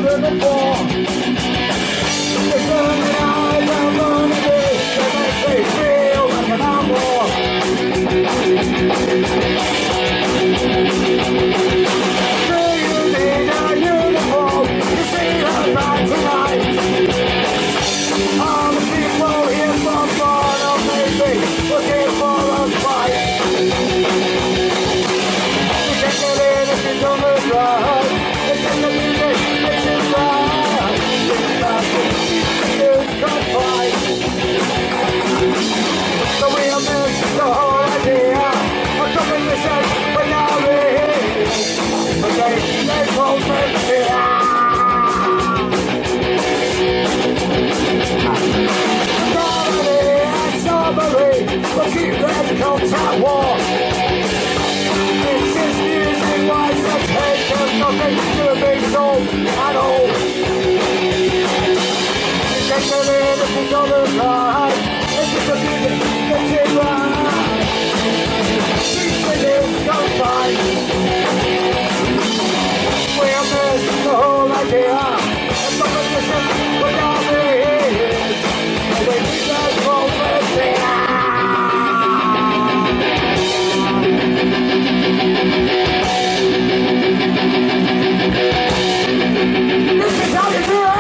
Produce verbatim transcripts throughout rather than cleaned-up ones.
looking for. It's burning eyes and burning days that makes me feel like an outlaw. Do you need a uniform to see the light tonight? All the people here from far or maybe looking for a fight. You can get in if you don't look right. It's in the music, it's in right. It's not you can fight. So we have missed the whole idea of something you said when now we're here. But they, they told me here. We'll keep that contact war. It's just music, why such hate? There's nothing to a big soul at all. You can get in if you don't look right. It's just the music, it's it right. Keep singing, don't fight. We have missed the whole idea. And nothing to say without me here. And we need that whole thing. This is how you do it!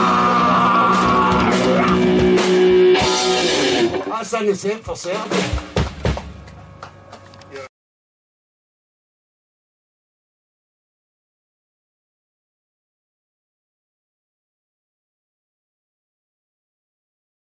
Ça laissait, forcément.